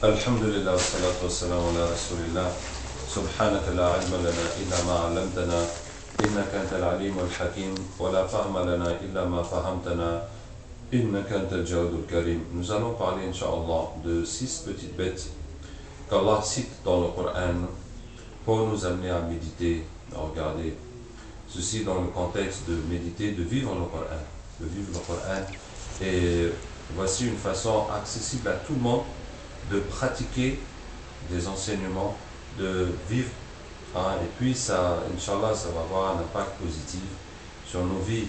الحمد لله والصلاة والسلام على رسول الله سبحانك لا علم لنا إلا ما علمتنا إنك أنت العليم الحكيم ولا فهم لنا إلا ما فهمتنا إنك أنت الجواد الكريم. Nous allons parler, Inch'Allah, de 6 petites bêtes qu'Allah cite dans le Coran pour nous amener à méditer, à regarder. Ceci dans le contexte de méditer, de vivre le Coran. De vivre le Coran. Et voici une façon accessible à tout le monde de pratiquer des enseignements, de vivre. Et puis, ça, Inch'Allah, ça va avoir un impact positif sur nos vies.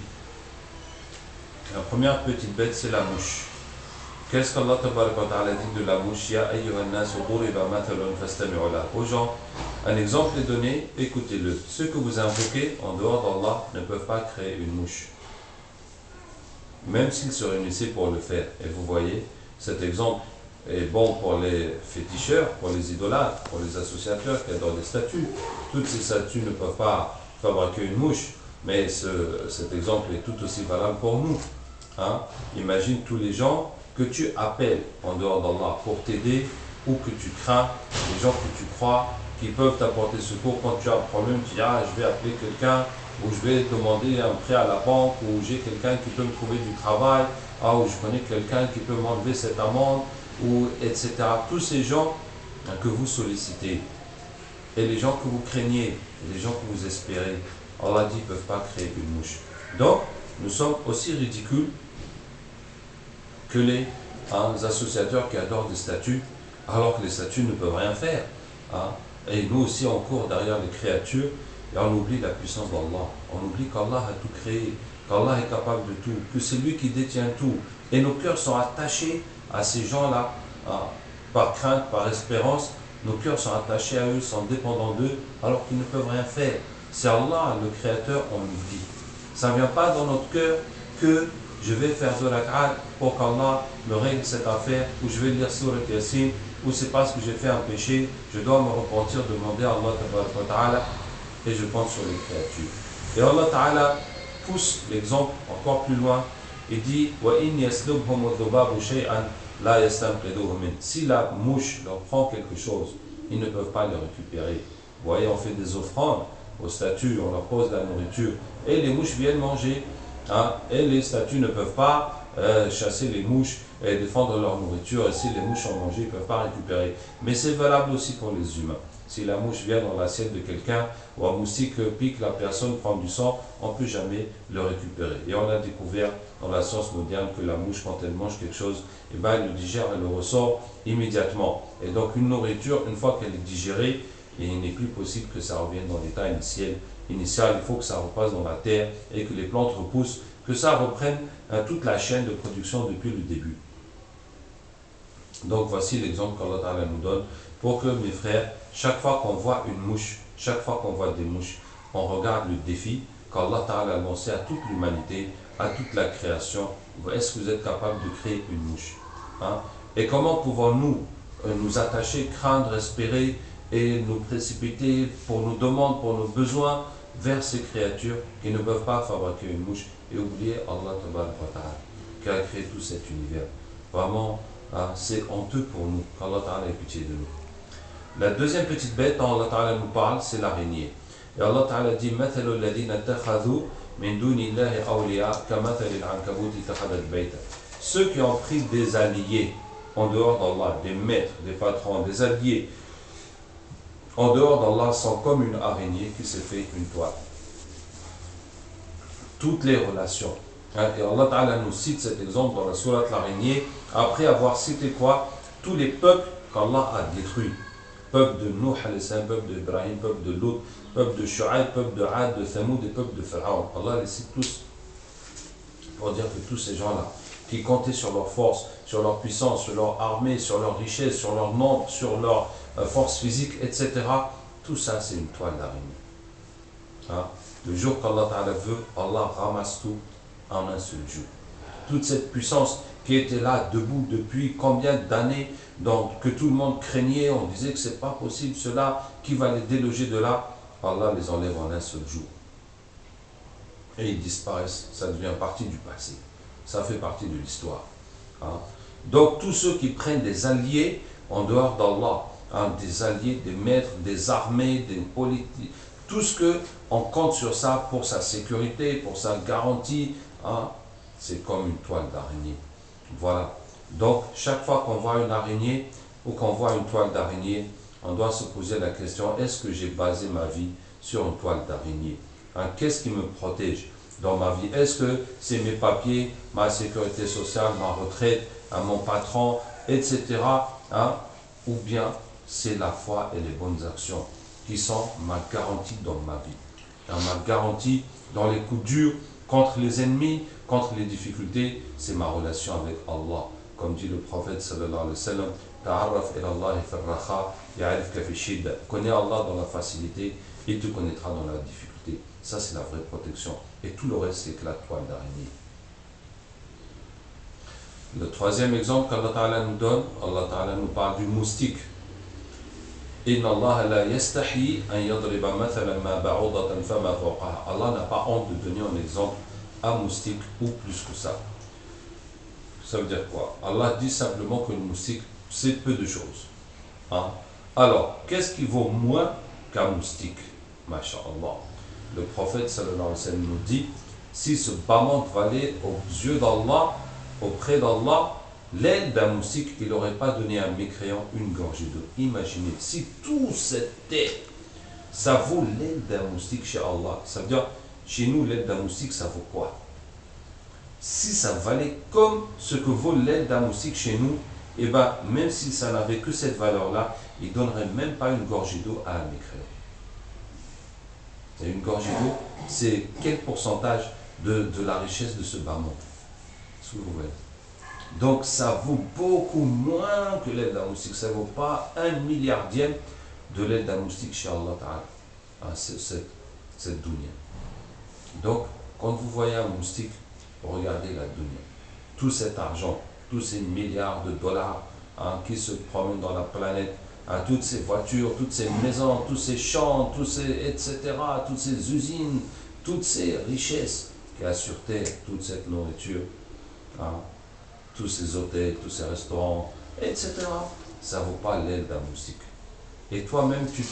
La première petite bête, c'est la mouche. Qu'est-ce qu'Allah Ta'ala dit de la mouche? Ya ayyuhan nas duriba mathalun fastami'u lahu. Aux gens, un exemple est donné, écoutez-le. Ceux que vous invoquez en dehors d'Allah ne peuvent pas créer une mouche, même s'ils se réunissaient pour le faire. Et vous voyez, cet exemple est bon pour les féticheurs, pour les idolâtres, pour les associateurs qui adorent des statues. Toutes ces statues ne peuvent pas fabriquer une mouche, mais cet exemple est tout aussi valable pour nous. Imagine tous les gens que tu appelles en dehors d'Allah pour t'aider, ou que tu crains, les gens que tu crois qui peuvent t'apporter secours quand tu as un problème. Tu dis je vais appeler quelqu'un, ou je vais demander un prêt à la banque, ou j'ai quelqu'un qui peut me trouver du travail, ou je connais quelqu'un qui peut m'enlever cette amende, ou etc. Tous ces gens que vous sollicitez et les gens que vous craignez, et les gens que vous espérez, Allah dit, ne peuvent pas créer une mouche. Donc, nous sommes aussi ridicules que les associateurs qui adorent des statues, alors que les statues ne peuvent rien faire. Et nous aussi, on court derrière les créatures et on oublie la puissance d'Allah. On oublie qu'Allah a tout créé, qu'Allah est capable de tout, que c'est lui qui détient tout. Et nos cœurs sont attachés à ces gens-là, par crainte, par espérance. Nos cœurs sont attachés à eux, sont dépendants d'eux, alors qu'ils ne peuvent rien faire. C'est Allah, le Créateur, on l'oublie. Ça ne vient pas dans notre cœur que je vais faire de rak'at pour qu'Allah me règle cette affaire, ou je vais lire Surat Yasin, ou c'est parce que j'ai fait un péché, je dois me repentir, demander à Allah Ta'ala, et je compte sur les créatures. Et Allah Ta'ala pousse l'exemple encore plus loin, et dit si la mouche leur prend quelque chose, ils ne peuvent pas le récupérer. Vous voyez, on fait des offrandes aux statues, on leur pose de la nourriture, et les mouches viennent manger. Et les statues ne peuvent pas chasser les mouches et défendre leur nourriture, et si les mouches ont mangé, ils ne peuvent pas récupérer. Mais c'est valable aussi pour les humains. Si la mouche vient dans l'assiette de quelqu'un, ou un moustique pique la personne, prend du sang, on ne peut jamais le récupérer. Et on a découvert dans la science moderne que la mouche, quand elle mange quelque chose, elle le digère, elle le ressort immédiatement. Et donc une nourriture, une fois qu'elle est digérée, il n'est plus possible que ça revienne dans l'état initial. Il faut que ça repasse dans la terre et que les plantes repoussent, que ça reprenne toute la chaîne de production depuis le début. Donc voici l'exemple qu'Allah nous donne pour que, mes frères, chaque fois qu'on voit une mouche, chaque fois qu'on voit des mouches, on regarde le défi qu'Allah a lancé à toute l'humanité, à toute la création. Est-ce que vous êtes capable de créer une mouche? Et comment pouvons-nous nous attacher, craindre, espérer et nous précipiter pour nos demandes, pour nos besoins vers ces créatures qui ne peuvent pas fabriquer une mouche, et oublier Allah Ta'ala qui a créé tout cet univers? Vraiment, c'est honteux pour nous, qu'Allah Ta'ala ait pitié de nous. La deuxième petite bête dont Allah Ta'ala nous parle, c'est l'araignée. Et Allah Ta'ala dit ceux qui ont pris des alliés en dehors d'Allah, des maîtres, des patrons, des alliés en dehors d'Allah, sont comme une araignée qui s'est fait une toile. Toutes les relations. Et Allah Ta'ala nous cite cet exemple dans la sourate l'araignée, après avoir cité quoi? Tous les peuples qu'Allah a détruits. Peuple de Nuh, peuple d'Ibrahim, peuple de Lut, peuple de Shu'aib, peuple de Ad, de Thamoud et peuple de Pharaon. Allah les cite tous pour dire que tous ces gens-là, qui comptaient sur leur force, sur leur puissance, sur leur armée, sur leur richesse, sur leur nombre, sur leur force physique, etc. Tout ça, c'est une toile d'araignée. Le jour qu'Allah Ta'ala veut, Allah ramasse tout en un seul jour. Toute cette puissance qui était là, debout depuis combien d'années, donc que tout le monde craignait, on disait que c'est pas possible, cela, qui va les déloger de là, Allah les enlève en un seul jour. Et ils disparaissent, ça devient partie du passé. Ça fait partie de l'histoire. Donc tous ceux qui prennent des alliés en dehors d'Allah, hein, des alliés, des maîtres, des armées, des politiques, tout ce qu'on compte sur ça pour sa sécurité, pour sa garantie, hein, c'est comme une toile d'araignée. Voilà. Donc, chaque fois qu'on voit une araignée ou qu'on voit une toile d'araignée, on doit se poser la question, est-ce que j'ai basé ma vie sur une toile d'araignée? Hein, qu'est-ce qui me protège dans ma vie? Est-ce que c'est mes papiers, ma sécurité sociale, ma retraite, hein, mon patron, etc. Hein, ou bien c'est la foi et les bonnes actions qui sont ma garantie dans ma vie. Hein, ma garantie dans les coups durs, contre les ennemis, contre les difficultés, c'est ma relation avec Allah. Comme dit le prophète sallallahu alayhi wa sallam, ta'arraf ila Allah fi ar-raha ya'rifka fi shidda. Connais Allah dans la facilité et tu connaîtras dans la difficulté. Ça, c'est la vraie protection. Et tout le reste, c'est que la toile d'araignée. Le troisième exemple qu'Allah Ta'ala nous donne, Allah Ta'ala nous parle du moustique. Inna Allah la yastahi an yadriba mathalan ma ba'udatan fama fawqaha. Allah n'a pas honte de donner un exemple à moustique ou plus que ça. Ça veut dire quoi? Allah dit simplement que le moustique, c'est peu de choses. Hein? Alors, qu'est-ce qui vaut moins qu'un moustique? Masha'Allah. Le prophète sallallahu alayhi wa sallam nous dit, si ce bâton valait aux yeux d'Allah, auprès d'Allah, l'aile d'un moustique, il n'aurait pas donné à un mécréant une gorgée d'eau. Imaginez, si tout c'était, ça vaut l'aile d'un moustique chez Allah. Ça veut dire, chez nous, l'aile d'un moustique, ça vaut quoi? Si ça valait comme ce que vaut l'aile d'un moustique chez nous, et bien, même si ça n'avait que cette valeur-là, il ne donnerait même pas une gorgée d'eau à un mécréant. Et une gorgée d'eau, c'est quel pourcentage de la richesse de ce bâton? Ce que vous voyez. Donc ça vaut beaucoup moins que l'aile d'un moustique. Ça ne vaut pas 1/10000000e de l'aile d'un moustique chez Allah Ta'ala. Hein, cette dunya. Donc, quand vous voyez un moustique, regardez la dunya. Tout cet argent, tous ces milliards de dollars, hein, qui se promènent dans la planète, hein, toutes ces voitures, toutes ces maisons, tous ces champs, tous ces, etc., toutes ces usines, toutes ces richesses qu'il y a sur terre, toute cette nourriture, hein, tous ces hôtels, tous ces restaurants, etc., ça ne vaut pas l'aile d'un moustique. Et toi-même, tu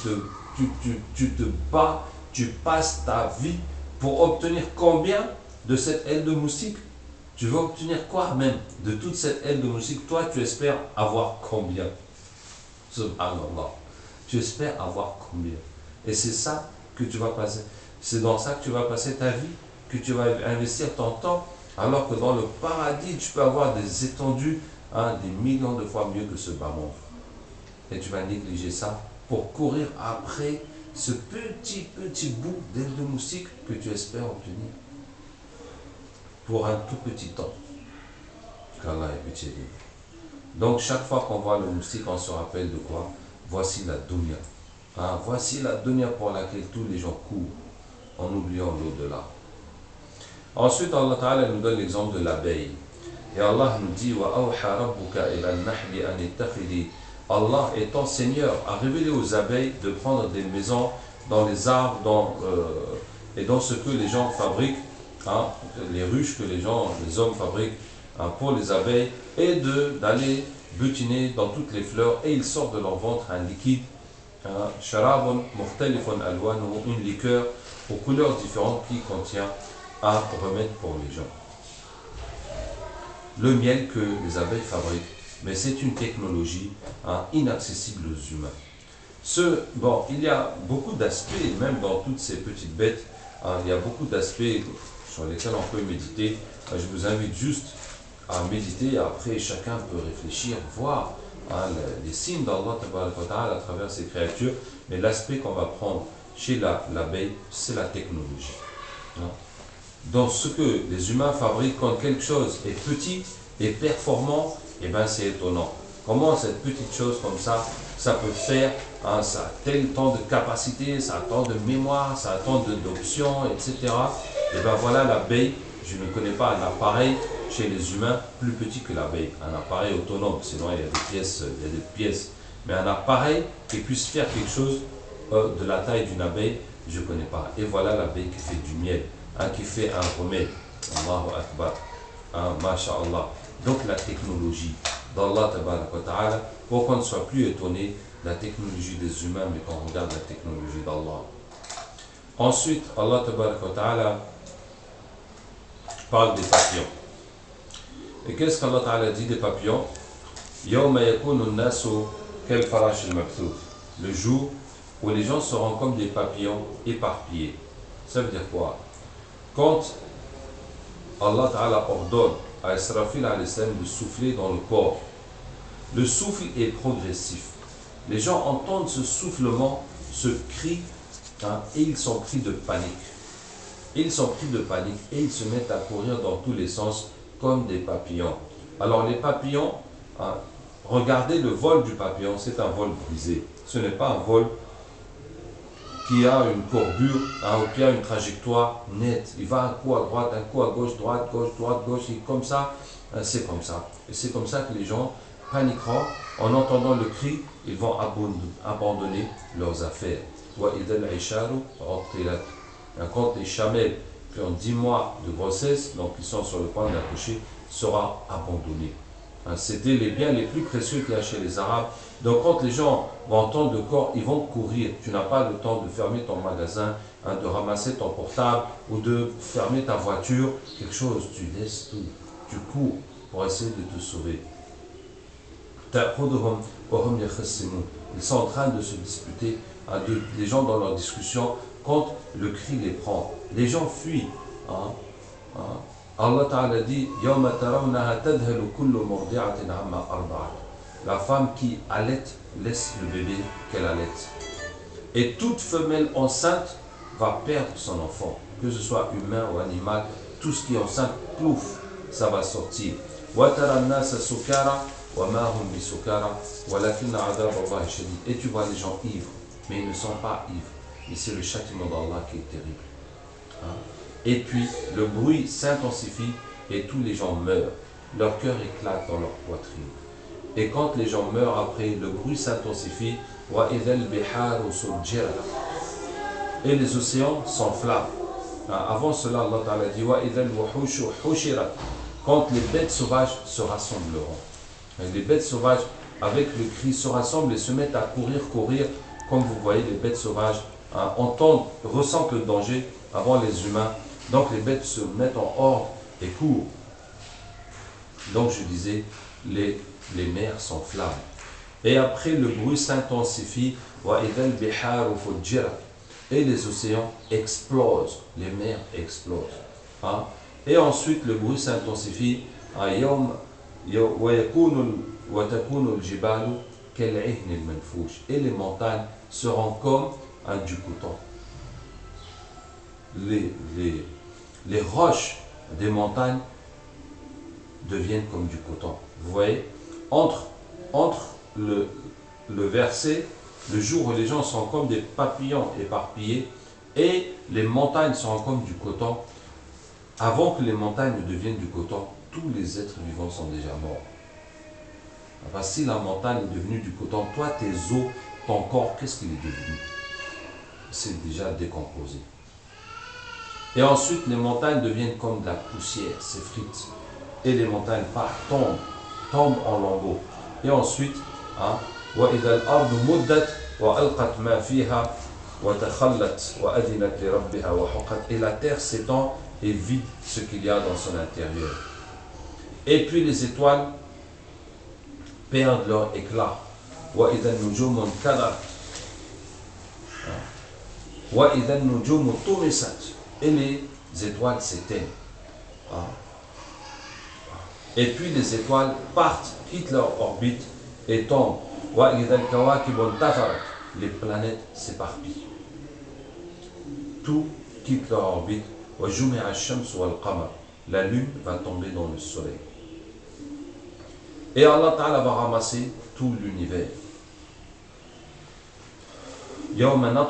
te bats, tu passes ta vie pour obtenir combien de cette aile de moustique? Tu veux obtenir quoi même de toute cette aile de moustique? Toi, tu espères avoir combien? Subhanallah. Tu espères avoir combien? Et c'est ça que tu vas passer. C'est dans ça que tu vas passer ta vie, que tu vas investir ton temps, alors que dans le paradis, tu peux avoir des étendues, hein, des millions de fois mieux que ce bas monde. Et tu vas négliger ça pour courir après ce petit bout d'aile de moustique que tu espères obtenir pour un tout petit temps. Qu'Allah ait pitié de nous. Donc chaque fois qu'on voit le moustique, on se rappelle de quoi? Voici la dunya. Hein, voici la dunya pour laquelle tous les gens courent en oubliant l'au-delà. Ensuite, Allah Ta'ala nous donne l'exemple de l'abeille. Et Allah nous dit wa awha rabbuka ila an-nahli an ittakhidhi. Allah étant Seigneur a révélé aux abeilles de prendre des maisons dans les arbres et dans ce que les gens fabriquent, hein, les ruches que les hommes fabriquent, hein, pour les abeilles, et d'aller butiner dans toutes les fleurs, et ils sortent de leur ventre un liquide, sharabun mukhtalifun alwanuhu, une liqueur aux couleurs différentes qui contient un remède pour les gens. Le miel que les abeilles fabriquent, mais c'est une technologie, hein, inaccessible aux humains. Bon, il y a beaucoup d'aspects, même dans toutes ces petites bêtes, hein, il y a beaucoup d'aspects sur lesquels on peut méditer. Je vous invite juste à méditer, après chacun peut réfléchir, voir, hein, les signes d'Allah à travers ces créatures, mais l'aspect qu'on va prendre chez l'abeille, c'est la technologie. Hein. Dans ce que les humains fabriquent quand quelque chose est petit et performant, eh bien c'est étonnant. Comment cette petite chose comme ça peut faire, hein, ça a tel temps de capacité, ça a tant de mémoire, ça a tant d'options, etc. Et bien voilà l'abeille, je ne connais pas un appareil chez les humains plus petit que l'abeille. Un appareil autonome, sinon il y a des pièces. Mais un appareil qui puisse faire quelque chose de la taille d'une abeille, je ne connais pas. Et voilà l'abeille qui fait du miel, hein, qui fait un remède. Allahu Akbar. Hein, Masha'Allah. Donc la technologie, d'Allah Ta'ala pour qu'on ne soit plus étonné de la technologie des humains, mais qu'on regarde la technologie d'Allah. Ensuite, Allah Ta'ala parle des papillons. Et qu'est-ce qu'Allah Ta'ala dit des papillons? يَوْمَ يَكُونُ النَّاسُ كَالْفَرَاشِ الْمَبْثُوثِ. Le jour où les gens seront comme des papillons éparpillés. Ça veut dire quoi? Quand Allah Ta'ala ordonne à Israfil de souffler dans le corps, le souffle est progressif. Les gens entendent ce soufflement, ce cri, et ils sont pris de panique. Ils sont pris de panique et ils se mettent à courir dans tous les sens comme des papillons. Alors les papillons, regardez le vol du papillon, c'est un vol brisé. Ce n'est pas un vol qui a une courbure, ou qui a une trajectoire nette. Il va un coup à droite, un coup à gauche, droite, gauche, et comme ça, c'est comme ça. Et c'est comme ça que les gens paniqueront. En entendant le cri, ils vont abandonner leurs affaires. Quand les chamelles qui ont 10 mois de grossesse, donc qui sont sur le point d'accoucher, sera abandonné. C'était les biens les plus précieux qu'il y a chez les Arabes. Donc quand les gens vont entendre le corps, ils vont courir. Tu n'as pas le temps de fermer ton magasin, de ramasser ton portable ou de fermer ta voiture. Quelque chose, tu laisses tout. Tu cours pour essayer de te sauver. Ils sont en train de se disputer, les gens dans leur discussion, quand le cri les prend. Les gens fuient. Allah Ta'ala dit la femme qui allaite laisse le bébé qu'elle allaite. Et toute femelle enceinte va perdre son enfant, que ce soit humain ou animal, tout ce qui est enceinte, plouf, ça va sortir. Et tu vois les gens ivres, mais ils ne sont pas ivres. Et c'est le châtiment d'Allah qui est terrible. Et puis le bruit s'intensifie et tous les gens meurent. Leur cœur éclate dans leur poitrine. Et quand les gens meurent après, le bruit s'intensifie. Et les océans s'enflamment. Avant cela, Allah Ta'ala dit quand les bêtes sauvages se rassembleront. Les bêtes sauvages, avec le cri, se rassemblent et se mettent à courir. Comme vous voyez, les bêtes sauvages entendent, ressentent le danger avant les humains. Donc les bêtes se mettent en ordre et courent. Donc je disais, les mers s'enflamment. Et après le bruit s'intensifie. Et les océans explosent. Les mers explosent. Et ensuite le bruit s'intensifie. Et les montagnes seront comme du coton. Les roches des montagnes deviennent comme du coton. Vous voyez, entre le verset, le jour où les gens sont comme des papillons éparpillés, et les montagnes seront comme du coton, avant que les montagnes ne deviennent du coton, tous les êtres vivants sont déjà morts. Enfin, si la montagne est devenue du coton, toi, tes os, ton corps, qu'est-ce qu'il est devenu? C'est déjà décomposé. Et ensuite, les montagnes deviennent comme de la poussière, s'effritent. Et les montagnes tombent en lambeaux. Et ensuite, et la terre s'étend et vide ce qu'il y a dans son intérieur. Et puis les étoiles perdent leur éclat. Et les étoiles s'éteignent. Et puis les étoiles partent, quittent leur orbite et tombent. Les planètes s'éparpillent. Tout quitte leur orbite. La lune va tomber dans le soleil. Et Allah Ta'ala va ramasser tout l'univers. Le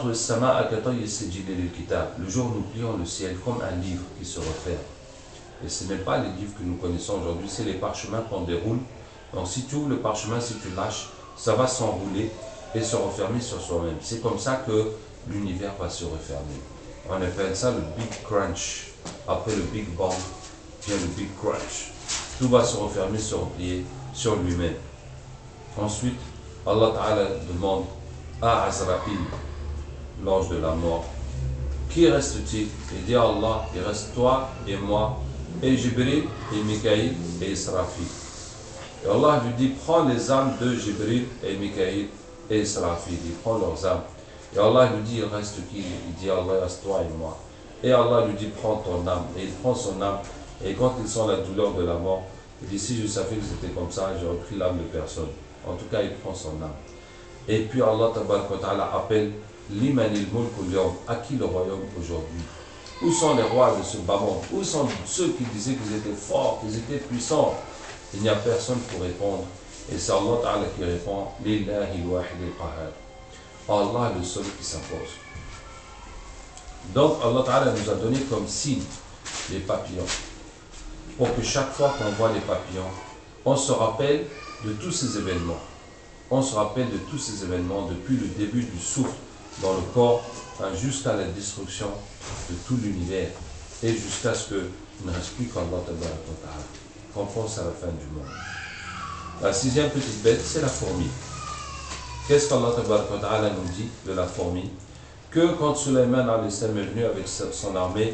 jour où nous plions le ciel comme un livre qui se referme. Et ce n'est pas les livres que nous connaissons aujourd'hui, c'est les parchemins qu'on déroule. Donc si tu ouvres le parchemin, si tu lâches, ça va s'enrouler et se refermer sur soi-même. C'est comme ça que l'univers va se refermer. On appelle ça le Big Crunch. Après le Big Bang vient le Big Crunch. Tout va se refermer, se replier sur lui-même. Ensuite, Allah Ta'ala demande à Azraïl, l'ange de la mort, qui reste-t-il? Il dit à Allah, il reste toi et moi, et Jibril, et Mikaïl, et Israfil. Et Allah lui dit, prends les âmes de Jibril, et Mikaïl, et Israfil. Il prend leurs âmes. Et Allah lui dit, il reste qui? Il dit, Allah, il reste toi et moi. Et Allah lui dit, prends ton âme. Et il prend son âme. Et quand il sent la douleur de la mort, il dit, si je savais que c'était comme ça, j'aurais pris l'âme de personne. En tout cas, il prend son âme. Et puis Allah Ta'ala appelle Limanil Mulk al-Yawm, à qui le royaume aujourd'hui? Où sont les rois de ce bas monde? Où sont ceux qui disaient qu'ils étaient forts, qu'ils étaient puissants? Il n'y a personne pour répondre. Et c'est Allah Ta'ala qui répond, Lillahi al-Wahid al-Qahhar. Allah est le seul qui s'impose. Donc Allah Ta'ala nous a donné comme signe les papillons. Pour que chaque fois qu'on voit les papillons, on se rappelle de tous ces événements. On se rappelle de tous ces événements depuis le début du souffle dans le corps jusqu'à la destruction de tout l'univers et jusqu'à ce qu'il ne reste plus qu'Allah Ta'ala, qu'on pense à la fin du monde. La sixième petite bête, c'est la fourmi. Qu'est-ce qu'Allah Ta'ala nous dit de la fourmi? Que quand Sulayman est venu avec son armée,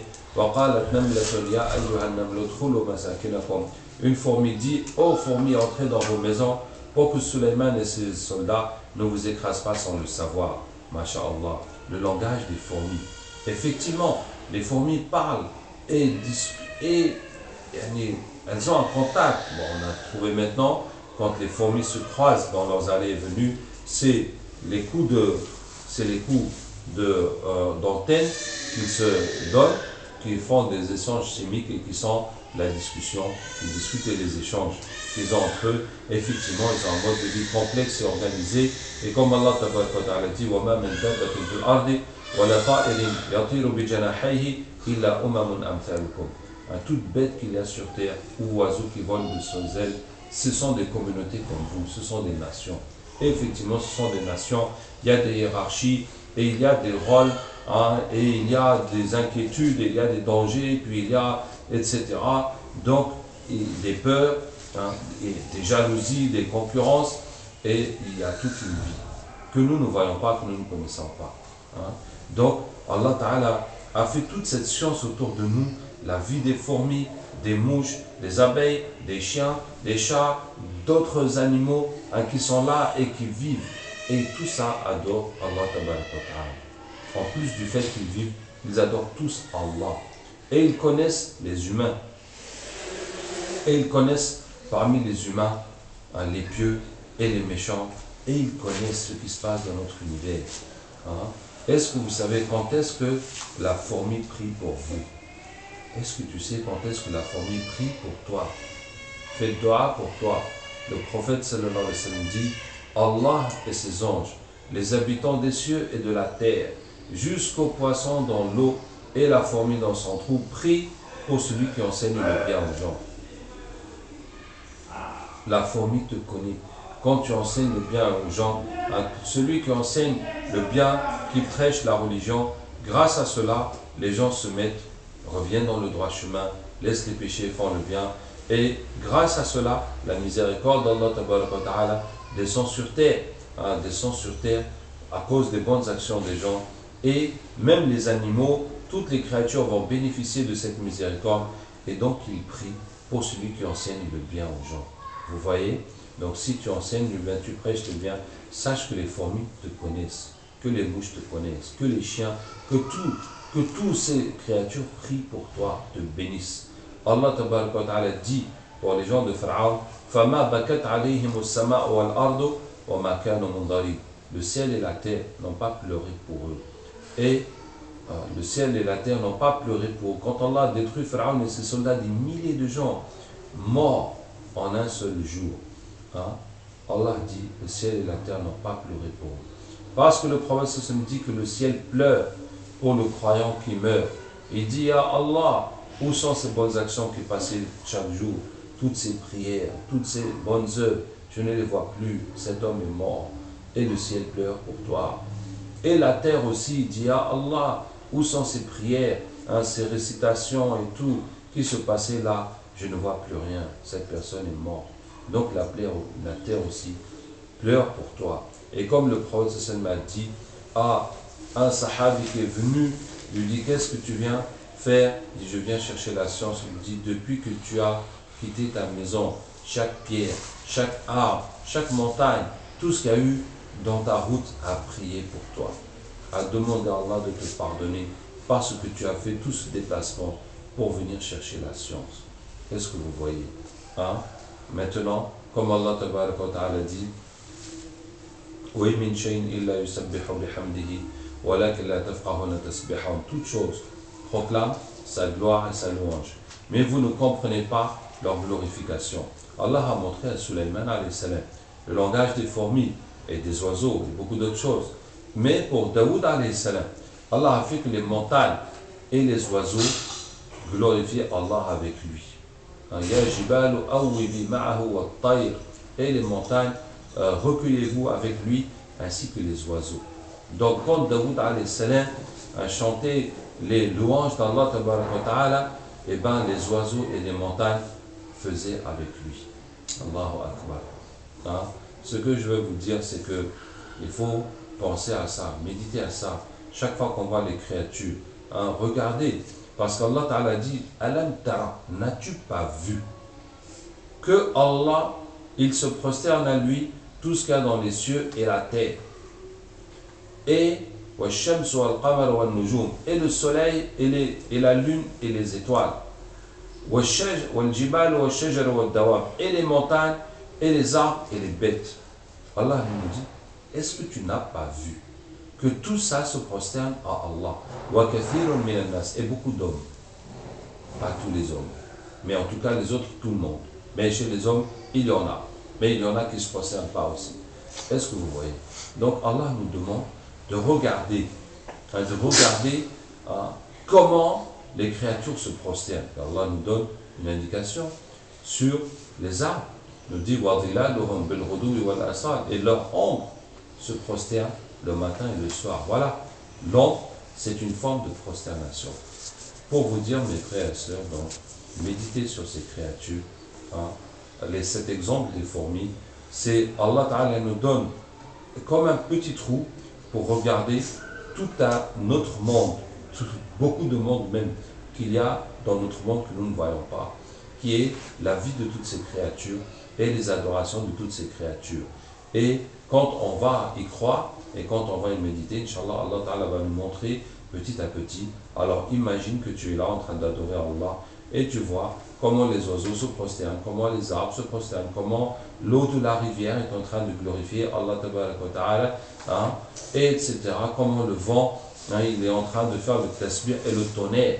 une fourmi dit, ô fourmis, entrez dans vos maisons pour que Sulayman et ses soldats ne vous écrasent pas sans le savoir. Masha'Allah, le langage des fourmis. Effectivement, les fourmis parlent et elles ont un contact. Bon, on a trouvé maintenant, quand les fourmis se croisent dans leurs allées et venues, c'est les coups d'antenne qu'ils se donnent, qui font des échanges chimiques et qui sont la discussion, ils discutent et les échanges qu'ils ont entre eux. Effectivement, ils ont un mode de vie complexe et organisé. Et comme Allah Ta'ala dit, وَمَا مِنْ دَابَّةٍ فِي الْأَرْضِ وَلَا طَائِرٍ يَطِيرُ بِجَنَاحَيْهِ إِلَّا أُمَمٌ أَمْثَالُكُمْ. Toute bête qu'il y a sur terre, ou oiseau qui vole de ses ailes, ce sont des communautés comme vous, ce sont des nations. Et effectivement, ce sont des nations, il y a des hiérarchies, et il y a des rôles, et il y a des inquiétudes, et il y a des dangers, puis il y a, etc. Donc, des peurs, et des jalousies, des concurrences, et il y a toute une vie que nous ne voyons pas, que nous ne connaissons pas. Donc, Allah Ta'ala a fait toute cette science autour de nous, la vie des fourmis, des mouches, des abeilles, des chiens, des chats, d'autres animaux qui sont là et qui vivent. Et tout ça adore Allah Ta'ala. En plus du fait qu'ils vivent, ils adorent tous Allah. Et ils connaissent les humains. Et ils connaissent parmi les humains les pieux et les méchants. Et ils connaissent ce qui se passe dans notre univers. Est-ce que vous savez quand est-ce que la fourmi prie pour vous? Est-ce que tu sais quand est-ce que la fourmi prie pour toi? Fait doua pour toi. Le prophète sallallahu alayhi wa sallam dit, Allah et ses anges, les habitants des cieux et de la terre, jusqu'au poisson dans l'eau et la fourmi dans son trou, prient pour celui qui enseigne le bien aux gens. La fourmi te connaît. Quand tu enseignes le bien aux gens, celui qui enseigne le bien, qui prêche la religion, grâce à cela, les gens reviennent dans le droit chemin, laissent les péchés, font le bien. Et grâce à cela, la miséricorde d'Allah descend sur terre, à cause des bonnes actions des gens. Et même les animaux, toutes les créatures vont bénéficier de cette miséricorde. Et donc, ils prient pour celui qui enseigne le bien aux gens. Vous voyez? Donc si tu enseignes le bien, tu prêches le bien, sache que les fourmis te connaissent, que les mouches te connaissent, que les chiens, que toutes ces créatures prient pour toi, te bénissent. Allah Ta'ala dit pour les gens de Pharaon, فَمَا بَكَتْ عَلَيْهِمُ السَّمَاءُ وَالْأَرْضُ وَمَا كَانُوا مُنْظَرِينَ. Le ciel et la terre n'ont pas pleuré pour eux. Et le ciel et la terre n'ont pas pleuré pour eux. Quand Allah a détruit Pharaon et ses soldats, des milliers de gens morts en un seul jour. Allah dit, le ciel et la terre n'ont pas pleuré pour eux. Parce que le prophète dit que le ciel pleure pour le croyant qui meurt. Il dit à Allah, où sont ces bonnes actions qui passaient chaque jour, toutes ces prières, toutes ces bonnes œuvres, je ne les vois plus, cet homme est mort, et le ciel pleure pour toi. Et la terre aussi dit à Allah, où sont ces prières, ces récitations et tout qui se passaient là, je ne vois plus rien, cette personne est morte. Donc la terre aussi pleure pour toi. Et comme le prophète sallallahu alayhi wa sallam a dit à un sahabi qui est venu, lui dit qu'est-ce que tu viens faire? Il dit je viens chercher la science. Il lui dit depuis que tu as quitté ta maison, chaque pierre, chaque arbre, chaque montagne, tout ce qu'il y a eu dans ta route a prié pour toi, a demandé à Allah de te pardonner parce que tu as fait tout ce déplacement pour venir chercher la science. Qu'est-ce que vous voyez? Hein? Maintenant, comme Allah Ta'ala dit, toute chose proclame sa gloire et sa louange, mais vous ne comprenez pas leur glorification. Allah a montré à Sulaiman alayhi salam le langage des fourmis et des oiseaux et beaucoup d'autres choses. Mais pour Daoud alayhi salam, Allah a fait que les montagnes et les oiseaux glorifient Allah avec lui. Et les montagnes, recueillez-vous avec lui, ainsi que les oiseaux. Donc quand Daoud alayhi salam a chanté les louanges d'Allah ta'ala, et ben les oiseaux et les montagnes faisaient avec lui. Allahu Akbar. Hein? Ce que je veux vous dire, c'est que il faut penser à ça, méditer à ça. Chaque fois qu'on voit les créatures, hein, regardez, parce qu'Allah Ta'ala dit, Alam tara, n'as-tu pas vu que Allah, il se prosterne à lui tout ce qu'il y a dans les cieux et la terre, et le soleil et la lune et les étoiles, et les montagnes et les arbres et les bêtes. Allah nous dit, est-ce que tu n'as pas vu que tout ça se prosterne à Allah? Et beaucoup d'hommes, pas tous les hommes, mais en tout cas les autres, tout le monde. Mais chez les hommes, il y en a. Mais il y en a qui ne se prosternent pas aussi. Est-ce que vous voyez? Donc Allah nous demande de regarder comment les créatures se prosternent. Allah nous donne une indication sur les arbres. Il nous dit et leur ombre se prosterne le matin et le soir. Voilà, l'ombre, c'est une forme de prosternation. Pour vous dire, mes frères et sœurs, donc, méditez sur ces créatures. Hein. Cet exemple des fourmis, c'est Allah Ta'ala nous donne comme un petit trou pour regarder tout notre monde, beaucoup de monde même qu'il y a dans notre monde que nous ne voyons pas, qui est la vie de toutes ces créatures et les adorations de toutes ces créatures. Et quand on va y croire et quand on va y méditer, Inch'Allah, Allah Ta'ala va nous montrer petit à petit. Alors imagine que tu es là en train d'adorer Allah et tu vois comment les oiseaux se prosternent, comment les arbres se prosternent, comment l'eau de la rivière est en train de glorifier Allah Ta'ala, hein, et etc. Comment le vent, hein, il est en train de faire le tasbih et le tonnerre.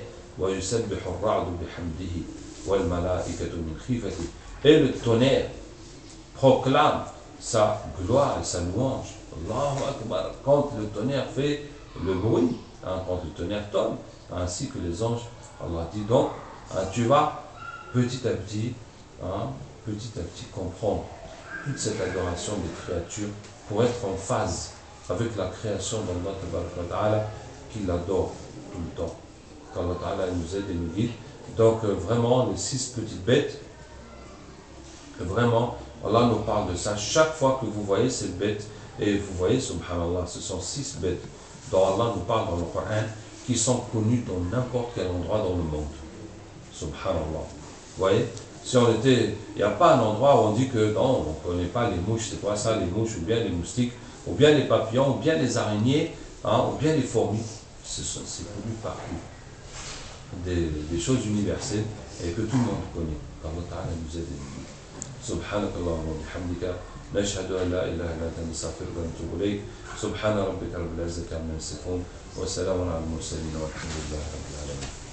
Et le tonnerre proclame sa gloire et sa louange. Allahu Akbar. Quand le tonnerre fait le bruit, hein, quand le tonnerre tombe, ainsi que les anges, Allah dit donc, hein, tu vas petit à petit comprendre toute cette adoration des créatures pour être en phase avec la création d'Allah qui l'adore tout le temps. Qu'Allah Ta'ala nous aide et nous guide. Donc vraiment les 6 petites bêtes, vraiment Allah nous parle de ça. Chaque fois que vous voyez ces bêtes, et vous voyez, subhanallah, ce sont 6 bêtes dont Allah nous parle dans le Coran, qui sont connues dans n'importe quel endroit dans le monde. Subhanallah. Vous voyez, si on était, il n'y a pas un endroit où on dit que non, on ne connaît pas les mouches, c'est quoi ça, les mouches, ou bien les moustiques, ou bien les papillons, ou bien les araignées, hein, ou bien les fourmis. C'est connu partout. Des choses universelles et que tout le monde connaît. qu'Allah Ta'ala nous aide. Subhanakallahumma wa bihamdika, nashhadu an la ilaha illa anta, nastaghfiruka wa natubu ilayk. Subhana rabbika rabbil izzati amma yasifun, wa salamun ala al mursalin, walhamdulillahi rabbil alamin.